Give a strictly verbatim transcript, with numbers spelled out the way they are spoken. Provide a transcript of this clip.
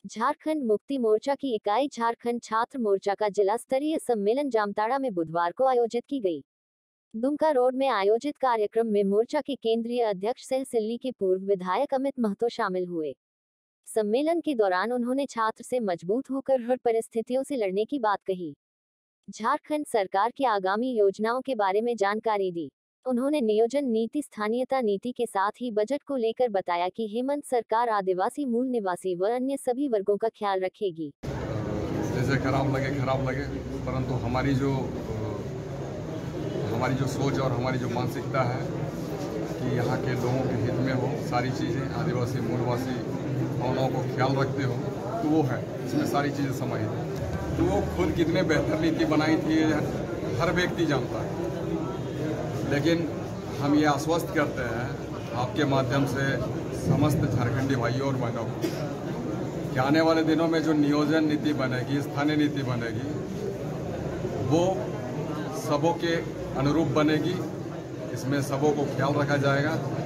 झारखंड मुक्ति मोर्चा की इकाई झारखंड छात्र मोर्चा का जिला स्तरीय सम्मेलन जामताड़ा में बुधवार को आयोजित की गई। दुमका रोड में आयोजित कार्यक्रम में मोर्चा के केंद्रीय अध्यक्ष सह सिल्ली के पूर्व विधायक अमित महतो शामिल हुए। सम्मेलन के दौरान उन्होंने छात्र से मजबूत होकर हर परिस्थितियों से लड़ने की बात कही। झारखंड सरकार की आगामी योजनाओं के बारे में जानकारी दी। उन्होंने नियोजन नीति, स्थानीयता नीति के साथ ही बजट को लेकर बताया कि हेमंत सरकार आदिवासी, मूल निवासी व अन्य सभी वर्गों का ख्याल रखेगी। जैसे खराब लगे खराब लगे परंतु हमारी जो हमारी जो सोच और हमारी जो मानसिकता है कि यहाँ के लोगों के हित में हो सारी चीज़ें, आदिवासी मूलवासी भावनाओं को ख्याल रखते हो, तो वो है इसमें सारी चीज़ें समाहित है। तो वो खुद कितने बेहतर नीति बनाई थी हर व्यक्ति जानता है, लेकिन हम ये आश्वस्त करते हैं आपके माध्यम से समस्त झारखंडी भाइयों और बहनों को कि आने वाले दिनों में जो नियोजन नीति बनेगी, स्थानीय नीति बनेगी, वो सबों के अनुरूप बनेगी। इसमें सबों को ख्याल रखा जाएगा।